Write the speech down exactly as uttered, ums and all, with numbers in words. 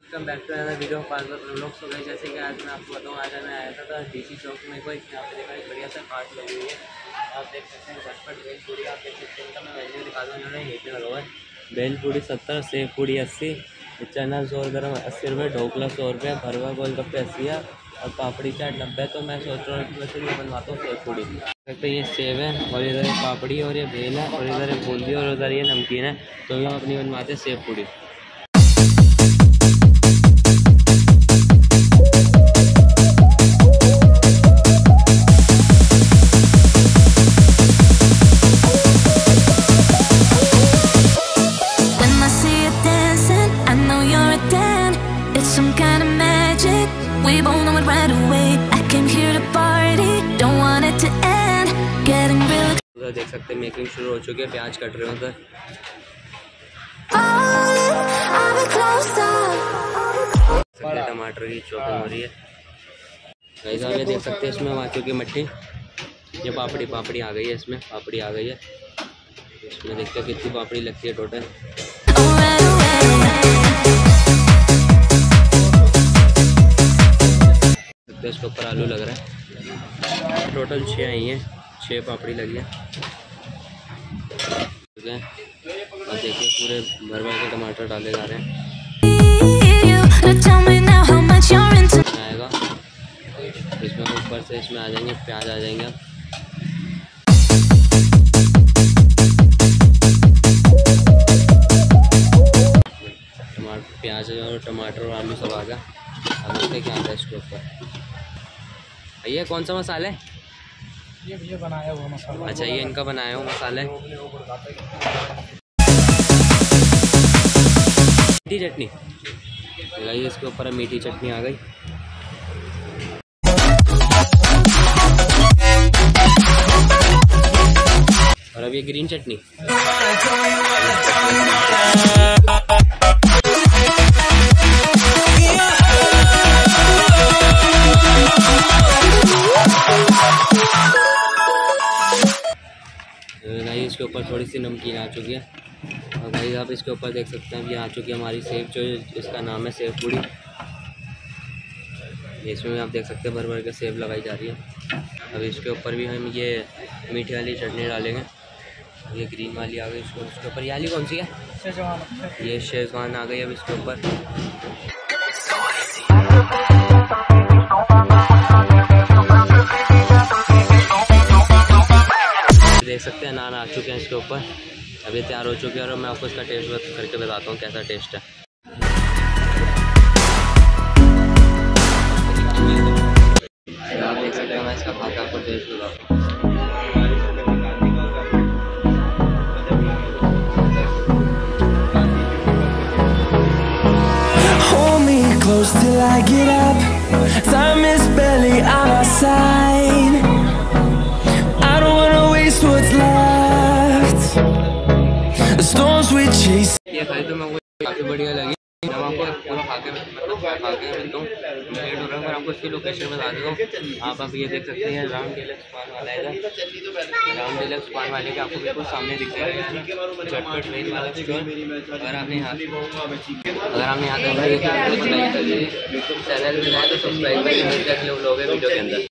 Welcome back to another video पास लोग सो गए। जैसे कि आज मैं आपको बताऊँ, आज मैं आया था, था डीसी चौक में कोई यहाँ पे देखा एक बढ़िया सा कार्ड लगी हुई है। आप देख सकते हैं झटपट भेल पूड़ी, आप देख सकते हैं। इनका मैं मेन्यू दिखा दूँ, इन्होंने यहीं पे लगा हुआ है। भेल पूड़ी सत्तर, सेव पूड़ी अस्सी, चना जोर गर्म अस्सी रुपये, ढोकला सौ रुपये, भरवा गोलगप्पे अस्सी है और पापड़ी चाट नब्बे। तो मैं सोच रहा हूँ वैसे ये बनवाता हूँ सेव पूड़ी। तो ये सेव है और इधर पापड़ी और ये भेल है और इधर बूंदी और उधर ये नमकीन है। तो हम अपनी बनवाते हैं सेव पूड़ी। उधर देख सकते हैं मेकिंग शुरू हो चुकी है, प्याज कट रहे हैं उधर। टमाटर की चॉपिंग हो रही है। गाइस आप ये देख सकते हैं, इसमें आ चुकी है मट्ठी। ये पापड़ी पापड़ी आ गई है, इसमें पापड़ी आ गई है। इसमें देखते हैं कितनी पापड़ी लगती है टोटल। इसके ऊपर आलू लग रहा है। टोटल छः आई हैं, छः पापड़ी लगी है। और देखिए पूरे भर भर के टमाटर डाले जा रहे हैं। आएगा इसमें ऊपर से इसमें आ जाएंगे प्याज आ जाएंगे। टमाटर प्याज और टमाटर और आलू सब आ गया। अब देखते क्या आता है इसके ऊपर। ये कौन सा मसाला है? ये भैया बनाया हुआ मसाला। अच्छा, ये इनका बनाया हुआ मसाला है। मीठी चटनी लगाइए, इसके ऊपर मीठी चटनी आ गई। और अब ये ग्रीन चटनी। इसके ऊपर थोड़ी सी नमकीन आ चुकी है। और भाई आप इसके ऊपर देख सकते हैं, ये आ चुकी है हमारी सेव, जो इसका नाम है सेव पूड़ी। इसमें आप देख सकते हैं भर भर के सेव लगाई जा रही है। अब इसके ऊपर भी हम ये मीठी वाली चटनी डालेंगे। ये ग्रीन वाली आ गई, इसको इसके ऊपर। ये वाली कौन सी है? शेजवान। ये शेजवान आ गई अब इसके ऊपर। देख सकते हैं नान आ चुके हैं इसके ऊपर। अब ये तैयार हो चुके हैं और मैं आपको इसका टेस्ट करके बताता हूँ कैसा टेस्ट है। आप देख सकते हैं, मैं इसका खा के आपको टेस्ट बताता हूँ। Hold me close till I get up. Time is barely on our side. What's left? The storms we chase. ये खाई तो मैं काफ़ी बढ़िया लगी। मैं आपको पूरा खा के मतलब खा के मिलता हूँ। लेट हो रहा है, मैं आपको इसकी लोकेशन बता देता हूँ। आप अब ये देख सकते हैं, राम डीलक्स पान वाला है। राम डीलक्स पान वाले के आपको बिल्कुल सामने दिख जाएगा झटपट भेल वाला स्टोर। अगर आपने यहाँ अगर आपने यहाँ तक चैनल में आए तो सब्सक्राइब करिए, मिलते हैं अगले व्लॉग वीडियो के अंदर।